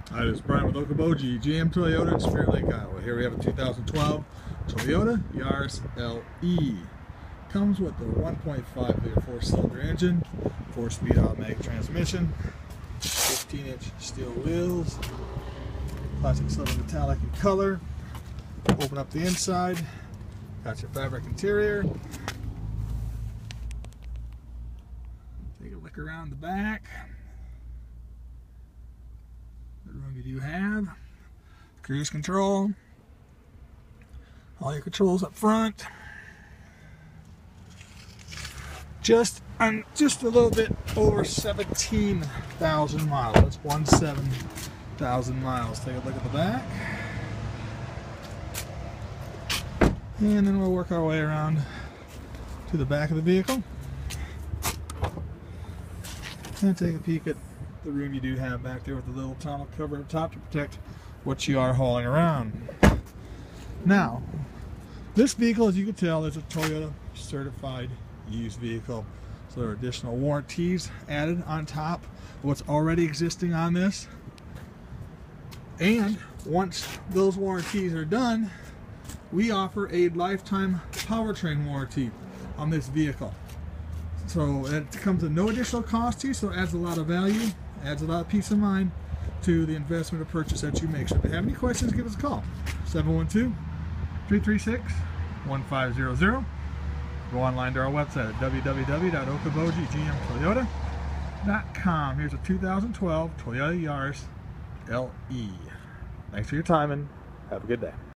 Hi, this is Brian with Okoboji Toyota in Spirit Lake, Iowa. Here we have a 2012 Toyota Yaris LE. Comes with the 1.5 liter 4-cylinder engine, 4-speed automatic transmission, 15-inch steel wheels, classic silver metallic in color. Open up the inside, got your fabric interior. Take a look around the back. The room you do have, cruise control, all your controls up front. Just a little bit over 17,000 miles. That's 17,000 miles. Take a look at the back, and then we'll work our way around to the back of the vehicle and take a peek at the room you do have back there with the little tonneau cover up top to protect what you are hauling around. Now, this vehicle, as you can tell, is a Toyota certified used vehicle. So there are additional warranties added on top of what's already existing on this. And once those warranties are done, we offer a lifetime powertrain warranty on this vehicle. So it comes at no additional cost to you, so it adds a lot of value, adds a lot of peace of mind to the investment or purchase that you make. So if you have any questions, give us a call. 712-336-1500. Go online to our website at www.okobojigmtoyota.com. Here's a 2012 Toyota Yaris LE. Thanks for your time and have a good day.